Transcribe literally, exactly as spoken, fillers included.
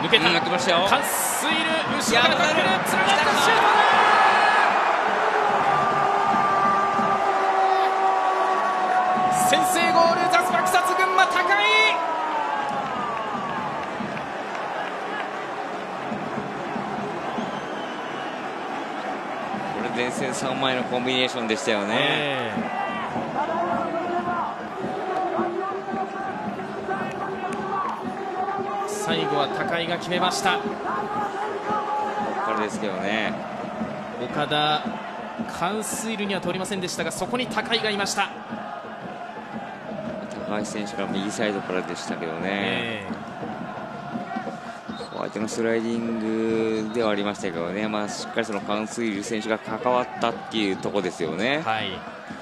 受けた、 うん、来ましたよ。 カンスイル後ろからタックル、つながったシュートだ。先制ゴール、ザスバクサツ群馬高い。 これ前線さんまいのコンビネーションでしたよね。えー最後は高井が決めました。 ここからですけどね。 岡田、カンスイルには通りませんでしたが、そこに高井がいました。 高橋選手が右サイドからでしたけどね、えー、相手のスライディングではありましたけどね、まあ、しっかりそのカンスイル選手が関わったっていうところですよね。 はい。